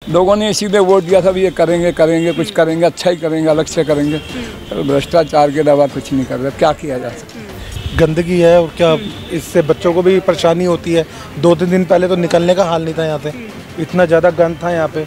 लोगों ने सीधे वोट दिया था, भी ये करेंगे करेंगे कुछ करेंगे, अच्छा ही करेंगे, अलग से करेंगे, तो भ्रष्टाचार के अलावा कुछ नहीं कर रहे। क्या किया जा सकता है? गंदगी है और क्या, इससे बच्चों को भी परेशानी होती है। 2-3 दिन पहले तो निकलने का हाल नहीं था यहाँ से, इतना ज़्यादा गंद था यहाँ पे।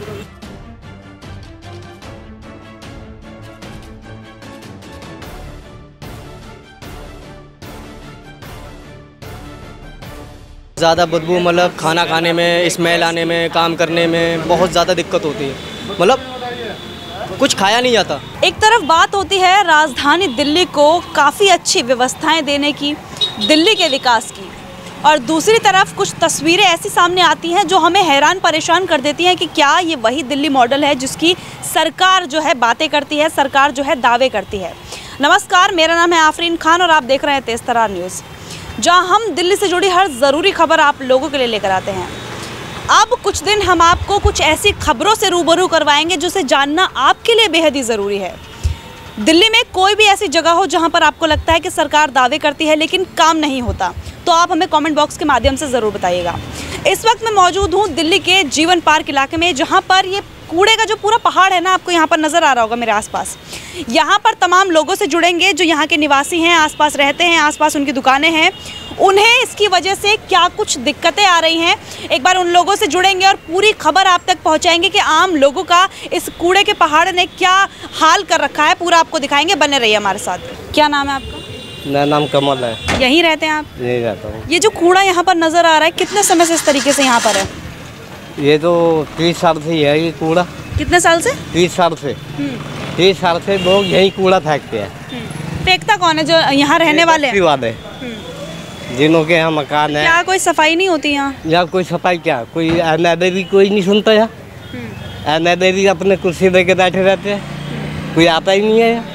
ज़्यादा बदबू, मतलब खाना खाने में, स्मेल आने में, काम करने में बहुत ज़्यादा दिक्कत होती है, मतलब कुछ खाया नहीं जाता। एक तरफ बात होती है राजधानी दिल्ली को काफ़ी अच्छी व्यवस्थाएं देने की, दिल्ली के विकास की, और दूसरी तरफ कुछ तस्वीरें ऐसी सामने आती हैं जो हमें हैरान परेशान कर देती हैं कि क्या ये वही दिल्ली मॉडल है जिसकी सरकार जो है बातें करती है, सरकार जो है दावे करती है। नमस्कार, मेरा नाम है आफरीन खान और आप देख रहे हैं तेज़ तर्रार न्यूज़, जहाँ हम दिल्ली से जुड़ी हर ज़रूरी खबर आप लोगों के लिए लेकर आते हैं। अब कुछ दिन हम आपको कुछ ऐसी खबरों से रूबरू करवाएंगे जिसे जानना आपके लिए बेहद ही ज़रूरी है। दिल्ली में कोई भी ऐसी जगह हो जहां पर आपको लगता है कि सरकार दावे करती है लेकिन काम नहीं होता, तो आप हमें कमेंट बॉक्स के माध्यम से ज़रूर बताइएगा। इस वक्त मैं मौजूद हूं दिल्ली के जीवन पार्क इलाके में, जहां पर ये कूड़े का जो पूरा पहाड़ है ना, आपको यहाँ पर नज़र आ रहा होगा मेरे आसपास। यहाँ पर तमाम लोगों से जुड़ेंगे जो यहाँ के निवासी हैं, आसपास रहते हैं, आसपास उनकी दुकानें हैं, उन्हें इसकी वजह से क्या कुछ दिक्कतें आ रही हैं, एक बार उन लोगों से जुड़ेंगे और पूरी खबर आप तक पहुँचाएंगे कि आम लोगों का इस कूड़े के पहाड़ ने क्या हाल कर रखा है, पूरा आपको दिखाएंगे। बने रहिए हमारे साथ। क्या नाम है आपका? मेरा नाम कमल है। यहीं रहते हैं आप? यहीं रहता हूँ। ये जो कूड़ा यहाँ पर नज़र आ रहा है, कितने समय से इस तरीके से यहाँ पर है? ये तो 30 साल से ही है ये कूड़ा। कितने साल से? 30 साल से। 30 साल से लोग यही कूड़ा फेंकते हैं। फेंकता कौन है? जो यहाँ रहने वाले हैं? वाले जिनों के यहाँ मकान है। क्या कोई सफाई नहीं होती यहाँ? यहाँ कोई सफाई क्या, कोई एमएलए कोई नहीं सुनता यहाँ। एमएलए अपने कुर्सी लेके बैठे रहते हैं, कोई आता ही नहीं है यहाँ।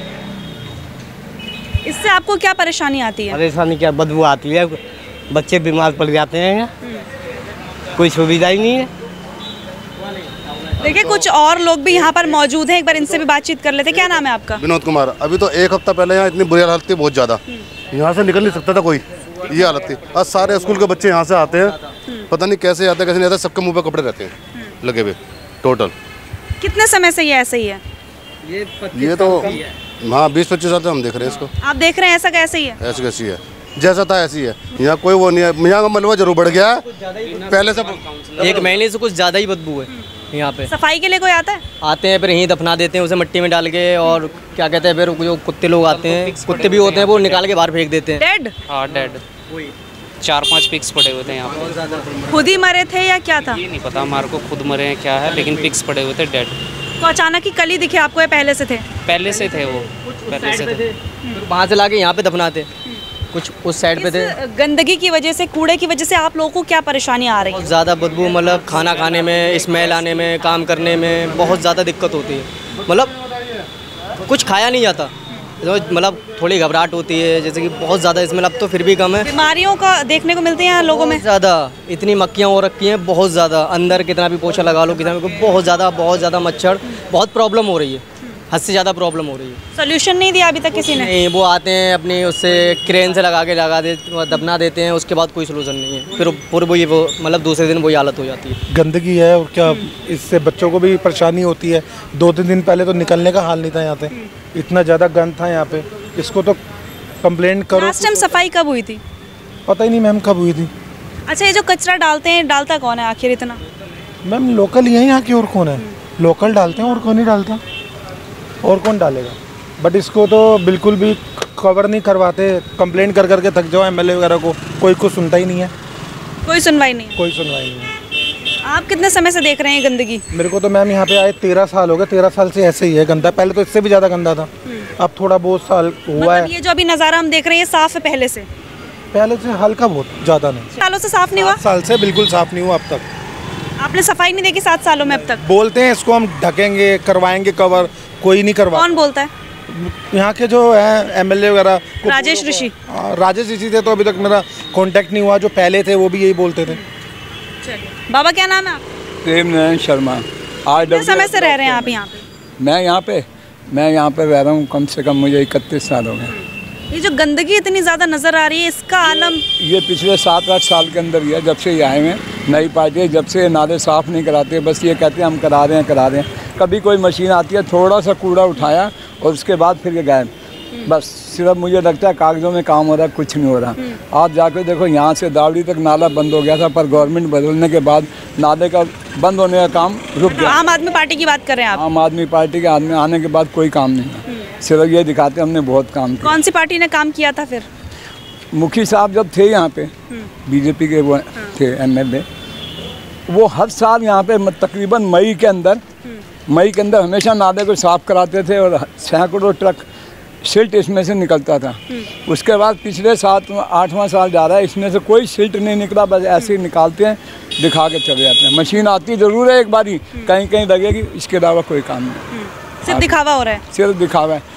इससे आपको क्या परेशानी आती है? परेशानी क्या, बदबू आती है, बच्चे बीमार पड़ जाते हैं यहाँ, कोई सुविधा ही नहीं है। देखिए कुछ और लोग भी यहाँ पर मौजूद हैं, एक बार इनसे भी बातचीत कर लेते हैं। क्या नाम है आपका? विनोद कुमार। अभी तो 1 हफ्ता पहले यहाँ इतनी बुरी हालत थी, बहुत ज़्यादा, यहाँ से निकल नहीं सकता था कोई, ये हालत थी। आज सारे स्कूल के बच्चे यहाँ से आते हैं, पता नहीं कैसे आते कैसे नहीं आते, सबके मुंह पे कपड़े रहते हैं लगे हुए। टोटल कितने समय से ये ऐसे ही है? ये तो हाँ 20-25 साल से हम देख रहे हैं इसको। आप देख रहे हैं ऐसा कैसे ही है? ऐसी कैसी है, जैसा था ऐसी है। यहाँ कोई वो नहीं है, यहाँ का मलबा जरूर बढ़ गया है पहले से। 1 महीने से कुछ ज़्यादा ही बदबू है यहाँ पे। सफाई के लिए कोई आता है? आते हैं, फिर यहीं दफना देते हैं उसे मिट्टी में डाल के, और क्या कहते हैं, फिर जो कुत्ते लोग आते हैं, कुत्ते भी होते हैं, वो निकाल के बाहर फेंक देते हैं। डेड? हाँ डेड। 4-5 पिक्स पड़े हुए थे यहाँ पे। खुद ही मरे थे या क्या था? ये नहीं पता हमारे को, खुद मरे हैं क्या है, लेकिन पिक्स पड़े हुए थे डेड। तो अचानक ही कल ही दिखे आपको या पहले से थे? पहले से थे वो, पहले से थे। वहाँ से लाके यहाँ पे दफनाते, कुछ उस साइड पे थे। गंदगी की वजह से, कूड़े की वजह से आप लोगों को क्या परेशानी आ रही है? बहुत ज़्यादा बदबू, मतलब खाना खाने में, स्मेल आने में, काम करने में बहुत ज़्यादा दिक्कत होती है, मतलब कुछ खाया नहीं जाता, मतलब थोड़ी घबराहट होती है, जैसे कि बहुत ज़्यादा स्मेल। अब तो फिर भी कम है। बीमारियों का देखने को मिलती हैं लोगों में ज़्यादा, इतनी मक्खियाँ हो रखी हैं बहुत ज़्यादा, अंदर कितना भी पोछा लगा लो, कितना भी, बहुत ज़्यादा मच्छर, बहुत प्रॉब्लम हो रही है, हद से ज़्यादा प्रॉब्लम हो रही है। सोल्यूशन नहीं दिया अभी तक किसी ने? नहीं, वो आते हैं अपनी उससे क्रेन से लगा दे, दबना देते हैं, उसके बाद कोई सोल्यूशन नहीं है, फिर पूरे वो मतलब दूसरे दिन वही हालत हो जाती है। गंदगी है और क्या, इससे बच्चों को भी परेशानी होती है। 2-3 दिन पहले तो निकलने का हाल नहीं था यहाँ से, इतना ज़्यादा गंद था यहाँ पे। इसको तो कंप्लेंट करो। लास्ट टाइम सफाई कब हुई थी? पता ही नहीं मैम कब हुई थी। अच्छा, ये जो कचरा डालते हैं, डालता कौन है आखिर इतना? मैम लोकल यहीं यहाँ की, और कौन है? लोकल डालते हैं, और कौन नहीं डालता, और कौन डालेगा। बट इसको तो बिल्कुल भी कवर नहीं करवाते, कंप्लेंट कर करके थक जाओ एमएलए वगैरह को, कोई कुछ सुनता ही नहीं है। कोई सुनवाई नहीं? कोई सुनवाई नहीं है। आप कितने समय से देख रहे हैं गंदगी? मेरे को तो मैम यहाँ पे आए 13 साल हो गए, 13 साल से ऐसे ही है गंदा। पहले तो इससे भी ज़्यादा गंदा था, अब थोड़ा बहुत साल हुआ है। ये जो अभी नज़ारा हम देख रहे हैं साफ है पहले से? पहले से हल्का बहुत, ज़्यादा नहीं। सालों से साफ नहीं हुआ? 7 साल से बिल्कुल साफ नहीं हुआ अब तक। आपने सफाई नहीं देखी 7 सालों में अब तक? बोलते हैं इसको हम ढकेंगे, करवाएंगे कवर, कोई नहीं करवा। कौन बोलता है? यहाँ के जो है एमएलए वगैरह। राजेश ऋषि? राजेश ऋषि थे, तो अभी तक मेरा कांटेक्ट नहीं हुआ। जो पहले थे वो भी यही बोलते थे। बाबा क्या नाम है आप? प्रेम नारायण शर्मा। आज कितने समय से रह रहे हैं आप यहाँ पे? मैं यहाँ पे रह रहा हूँ, कम से कम मुझे 31 साल हो गए। ये जो गंदगी इतनी ज़्यादा नज़र आ रही है, इसका आलम? ये पिछले 7-8 साल के अंदर ही है, जब से ये आए हैं नई पार्टी है, जब से नाले साफ़ नहीं कराते, बस ये कहते हैं हम करा रहे हैं। कभी कोई मशीन आती है, थोड़ा सा कूड़ा उठाया और उसके बाद फिर ये गायब। बस सिर्फ मुझे लगता है कागज़ों में काम हो रहा है, कुछ नहीं हो रहा। आप जाकर देखो, यहाँ से दावड़ी तक नाला बंद हो गया था, पर गवर्नमेंट बदलने के बाद नाले का बंद होने का काम रुक गया। आम आदमी पार्टी की बात कर रहे हैं आप? आम आदमी पार्टी के आदमी आने के बाद कोई काम नहीं हुआ, सिर्फ ये दिखाते हमने बहुत काम किया। कौन सी पार्टी ने काम किया था फिर? मुखी साहब जब थे यहाँ पे, बीजेपी के वो थे MLA, वो हर साल यहाँ पे तकरीबन मई के अंदर हमेशा नाले को साफ़ कराते थे और सैकड़ों ट्रक सिल्ट इसमें से निकलता था। उसके बाद पिछले 7-8वां साल जा रहा है, इसमें से कोई सिल्ट नहीं निकला, बस ऐसे ही निकालते हैं, दिखा के चले जाते हैं। मशीन आती ज़रूर है, एक बारी कहीं कहीं लगेगी, इसके अलावा कोई काम नहीं। सिर्फ दिखावा हो रहा है? सिर्फ दिखावा है।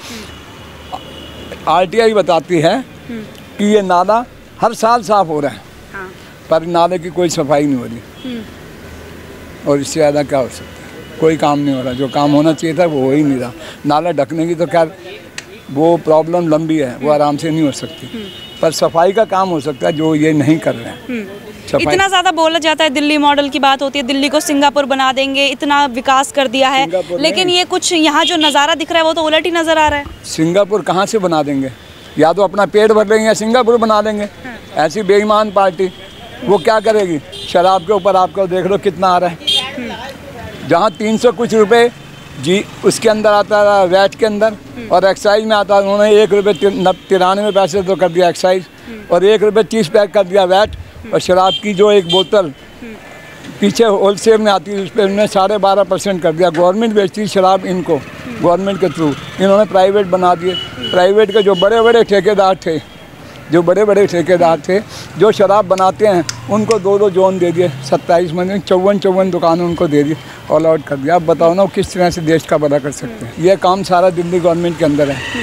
RTI बताती है कि ये नाला हर साल साफ़ हो रहा है, पर नाले की कोई सफाई नहीं हो रही, और इससे ज़्यादा क्या हो सकता है? कोई काम नहीं हो रहा। जो काम होना चाहिए था वो हो ही नहीं रहा। नाला ढकने की तो खैर वो प्रॉब्लम लंबी है, वो आराम से नहीं हो सकती, पर सफाई का काम हो सकता है, जो ये नहीं कर रहे हैं। इतना ज़्यादा बोला जाता है, दिल्ली मॉडल की बात होती है, दिल्ली को सिंगापुर बना देंगे, इतना विकास कर दिया है, लेकिन ये कुछ यहाँ जो नज़ारा दिख रहा है वो तो उलट ही नज़र आ रहा है। सिंगापुर कहाँ से बना देंगे? या तो अपना पेट भर लेंगे या सिंगापुर बना देंगे। ऐसी बेईमान पार्टी वो क्या करेगी? शराब के ऊपर आपको देख लो कितना आ रहा है। जहाँ 300 कुछ रुपए जी उसके अंदर आता है वैट के अंदर, और एक्साइज में आता है, उन्होंने 1 रुपये 93 पैसे तो कर दिया एक्साइज, और 1 रुपये 30 पैसे कर दिया वैट। और शराब की जो एक बोतल पीछे होलसेल में आती है, उस पर उन्होंने 12.5% कर दिया। गवर्नमेंट बेचती शराब इनको, गवर्नमेंट के थ्रू इन्होंने प्राइवेट बना दिए। प्राइवेट के जो बड़े बड़े ठेकेदार थे जो शराब बनाते हैं, उनको 2 जोन दे दिए, 27 मंदिर 54 दुकानें उनको दे दी, ऑल आउट कर दिया। अब बताओ ना किस तरह से देश का भला कर सकते हैं? यह काम सारा दिल्ली गवर्नमेंट के अंदर है।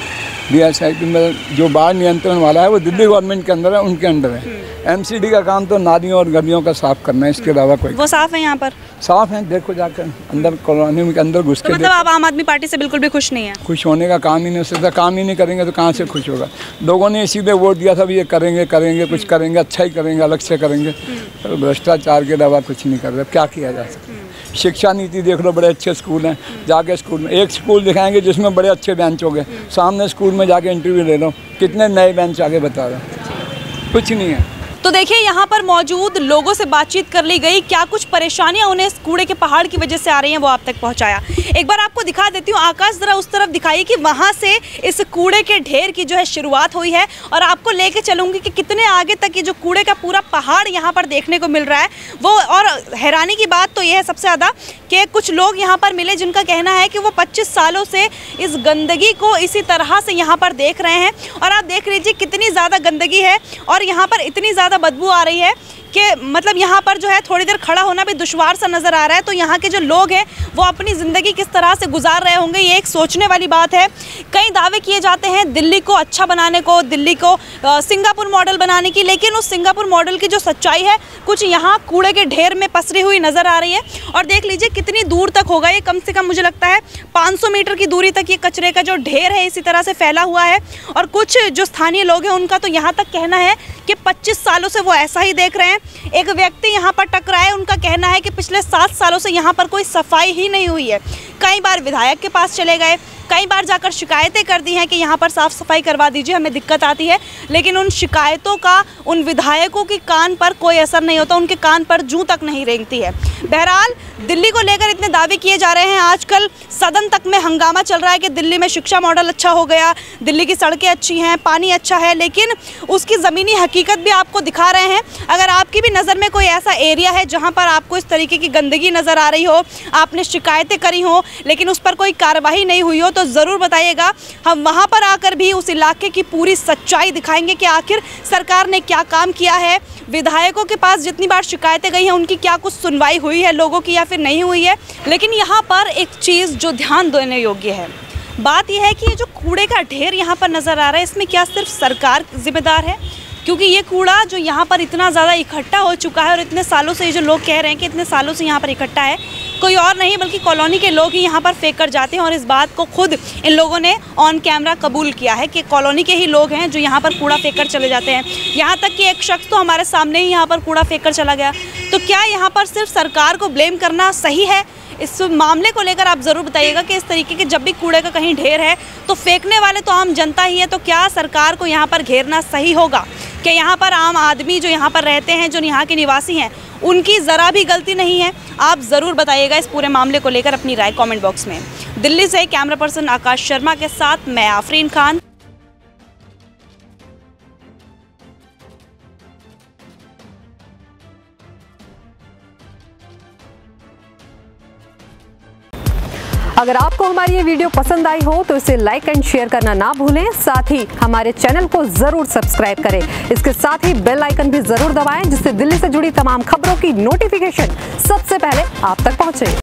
DSIP में जो बाढ़ नियंत्रण वाला है वो दिल्ली गवर्नमेंट के अंदर है, उनके अंडर है। MCD का काम तो नालियों और गलियों का साफ करना है, इसके अलावा कोई। वो साफ है यहाँ पर? साफ है, देखो जाकर अंदर कॉलोनी के अंदर घुस के। मतलब आप आम आदमी पार्टी से बिल्कुल भी खुश नहीं है? खुश होने का काम ही नहीं हो सकता। काम ही नहीं करेंगे तो कहाँ से खुश होगा? लोगों ने इसी पे वोट दिया था, भी ये करेंगे कुछ करेंगे, अच्छा ही करेंगे, अलग से करेंगे, तो भ्रष्टाचार के अलावा कुछ नहीं कर रहे। क्या किया जा सकता है? शिक्षा नीति देख लो, बड़े अच्छे स्कूल हैं, जाके स्कूल में एक स्कूल दिखाएंगे जिसमें बड़े अच्छे बेंच हो गए, सामने स्कूल में जाके इंटरव्यू ले लो, कितने नए बेंच आगे बता रहे, कुछ नहीं है। तो देखिए यहाँ पर मौजूद लोगों से बातचीत कर ली गई, क्या कुछ परेशानियां उन्हें इस कूड़े के पहाड़ की वजह से आ रही हैं वो आप तक पहुंचाया। एक बार आपको दिखा देती हूँ, आकाश जरा उस तरफ दिखाइए कि वहाँ से इस कूड़े के ढेर की जो है शुरुआत हुई है, और आपको लेके चलूँगी कि कितने आगे तक ये जो कूड़े का पूरा पहाड़ यहाँ पर देखने को मिल रहा है वो। और हैरानी की बात तो ये है सबसे ज़्यादा कि कुछ लोग यहाँ पर मिले जिनका कहना है कि वो 25 सालों से इस गंदगी को इसी तरह से यहाँ पर देख रहे हैं, और आप देख लीजिए कितनी ज़्यादा गंदगी है और यहाँ पर इतनी ज़्यादा बदबू आ रही है कि मतलब यहाँ पर जो है थोड़ी देर खड़ा होना भी दुश्वार सा नज़र आ रहा है। तो यहाँ के जो लोग हैं वो अपनी ज़िंदगी किस तरह से गुजार रहे होंगे, ये एक सोचने वाली बात है। कई दावे किए जाते हैं दिल्ली को अच्छा बनाने को, दिल्ली को सिंगापुर मॉडल बनाने की, लेकिन उस सिंगापुर मॉडल की जो सच्चाई है कुछ यहाँ कूड़े के ढेर में पसरी हुई नज़र आ रही है। और देख लीजिए कितनी दूर तक होगा ये, कम से कम मुझे लगता है 500 मीटर की दूरी तक ये कचरे का जो ढेर है इसी तरह से फैला हुआ है। और कुछ जो स्थानीय लोग हैं उनका तो यहाँ तक कहना है कि 25 सालों से वो ऐसा ही देख रहे हैं। एक व्यक्ति यहाँ पर टकराए, उनका कहना है कि पिछले 7 सालों से यहाँ पर कोई सफाई ही नहीं हुई है। कई बार विधायक के पास चले गए, कई बार जाकर शिकायतें कर दी हैं कि यहाँ पर साफ़ सफाई करवा दीजिए, हमें दिक्कत आती है, लेकिन उन शिकायतों का उन विधायकों की कान पर कोई असर नहीं होता, उनके कान पर जूं तक नहीं रेंगती है। बहरहाल दिल्ली को लेकर इतने दावे किए जा रहे हैं, आजकल सदन तक में हंगामा चल रहा है कि दिल्ली में शिक्षा मॉडल अच्छा हो गया, दिल्ली की सड़कें अच्छी हैं, पानी अच्छा है, लेकिन उसकी ज़मीनी हकीकत भी आपको दिखा रहे हैं। अगर आपकी भी नज़र में कोई ऐसा एरिया है जहाँ पर आपको इस तरीके की गंदगी नज़र आ रही हो, आपने शिकायतें करी हो लेकिन उस पर कोई कार्रवाई नहीं हुई हो, तो ज़रूर बताइएगा। हम वहाँ पर आकर भी उस इलाके की पूरी सच्चाई दिखाएंगे कि आखिर सरकार ने क्या काम किया है, विधायकों के पास जितनी बार शिकायतें गई हैं उनकी क्या कुछ सुनवाई हुई है लोगों की या फिर नहीं हुई है। लेकिन यहाँ पर एक चीज़ जो ध्यान देने योग्य है, बात यह है कि ये जो कूड़े का ढेर यहाँ पर नज़र आ रहा है इसमें क्या सिर्फ सरकार जिम्मेदार है? क्योंकि ये कूड़ा जो यहाँ पर इतना ज़्यादा इकट्ठा हो चुका है और इतने सालों से ये जो लोग कह रहे हैं कि इतने सालों से यहाँ पर इकट्ठा है, कोई और नहीं बल्कि कॉलोनी के लोग ही यहाँ पर फेंक कर जाते हैं। और इस बात को खुद इन लोगों ने ऑन कैमरा कबूल किया है कि कॉलोनी के ही लोग हैं जो यहाँ पर कूड़ा फेंक कर चले जाते हैं। यहाँ तक कि एक शख्स तो हमारे सामने ही यहाँ पर कूड़ा फेंक कर चला गया। तो क्या यहाँ पर सिर्फ सरकार को ब्लेम करना सही है? इस मामले को लेकर आप ज़रूर बताइएगा कि इस तरीके के जब भी कूड़े का कहीं ढेर है तो फेंकने वाले तो आम जनता ही है, तो क्या सरकार को यहाँ पर घेरना सही होगा? कि यहाँ पर आम आदमी जो यहाँ पर रहते हैं, जो यहाँ के निवासी हैं, उनकी ज़रा भी गलती नहीं है? आप ज़रूर बताइएगा इस पूरे मामले को लेकर अपनी राय कमेंट बॉक्स में। दिल्ली से कैमरा पर्सन आकाश शर्मा के साथ मैं आफरीन खान। अगर आपको हमारी ये वीडियो पसंद आई हो तो इसे लाइक एंड शेयर करना ना भूलें। साथ ही हमारे चैनल को जरूर सब्सक्राइब करें। इसके साथ ही बेल आइकन भी जरूर दबाएं, जिससे दिल्ली से जुड़ी तमाम खबरों की नोटिफिकेशन सबसे पहले आप तक पहुंचे।